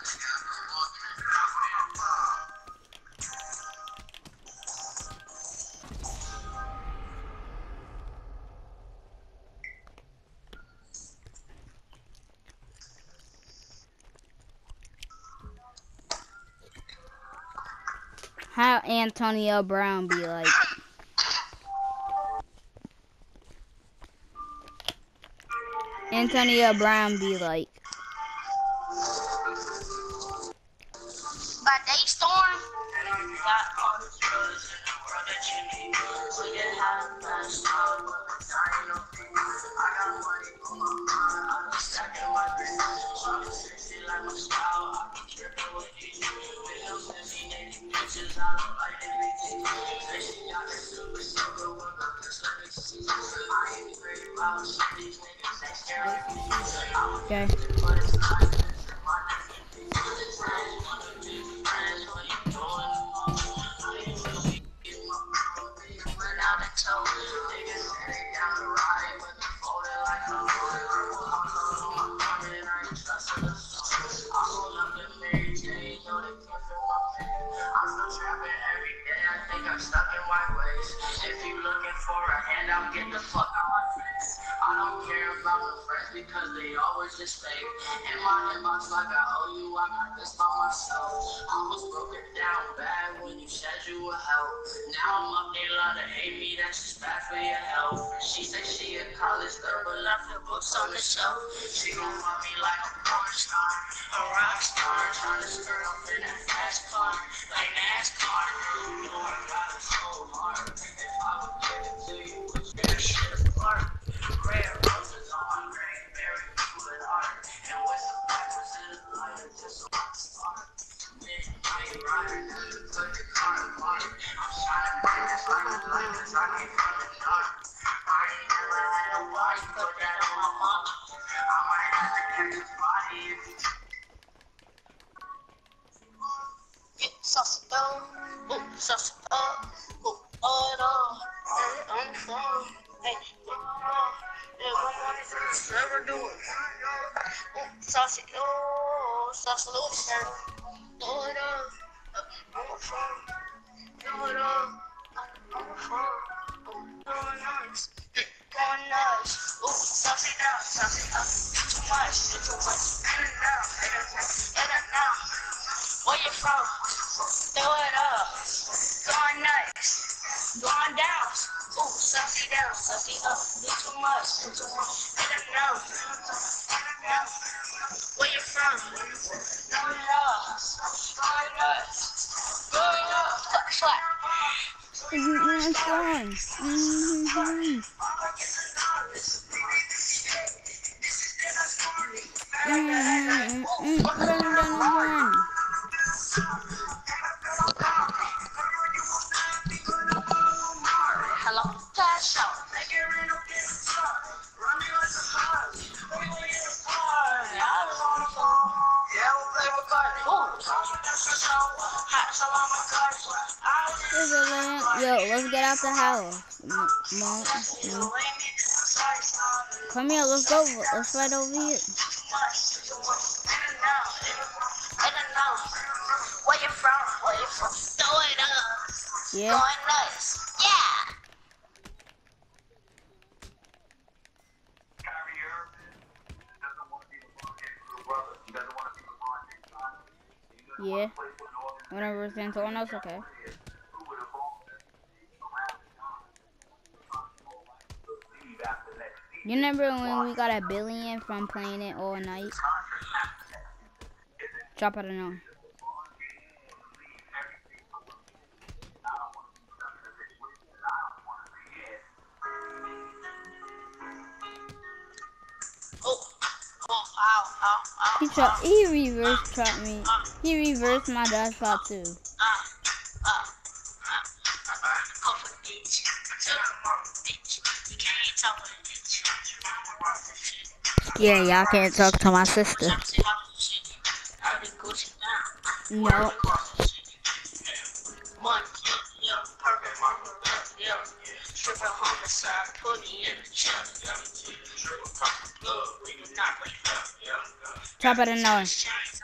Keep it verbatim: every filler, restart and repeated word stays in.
How Antonio Brown be like? Antonio Brown be like? By Daystorm? Okay. If you looking for a handout, get the fuck out my face. I don't care about the friends because they always just fake. In my inbox like I owe you, I got this by myself. I was broken down bad when you said you would help. Now I'm up, they love to hate me, that's just bad for your health. She said she a college girl, but left her books on the shelf. She gon' love me like a porn star, a rock star, trying to skirt up in that fast car, like NASCAR. You know I got it so hard. If I would give it to you, would you tear shit apart? Red roses on my grave, very good art. And with some backwards in the light, it's just a rock star. Midnight rider, put the car apart. I'm shining bright just like a light, cause I came from the dark. I ain't never had nobody put that on my mama. I might have to catch his body if you get saucy though, ooh, saucy though, ooh, oh, it all, hey, I'm from, hey, oh, yeah, one more thing, never do it, ooh, saucy, oh, saucy little shirt, oh, it all, I'm from, oh, it all, I'm from, oh, going nice, going nice, ooh, saucy now, saucy up, too much, too much, in and out, in and out, in and out. Where you from? Throw it up. Going nice. Going down. Ooh, sussy down, sussy up. Do too much. Do too much. I don't know. I don't know. Where you from? Throw it up. Going nuts. Going up. Slap, slap. Nice one. Mm-hmm. Mm-hmm. Mm-hmm. Hello, cash out. Yo, let's get out the house. Mom, mm. Come here, let's go. Let's fight over here. Where you from? Where you from? Throw it up. Yeah. Going nuts. Yeah. Yeah. Whenever it's in someone else, okay. You remember when we got a billion from playing it all night? Drop it or no? He tried, he reverse trapped me. He reversed my dash shot too. Yeah, y'all can't talk to my sister. No. Top of the nose.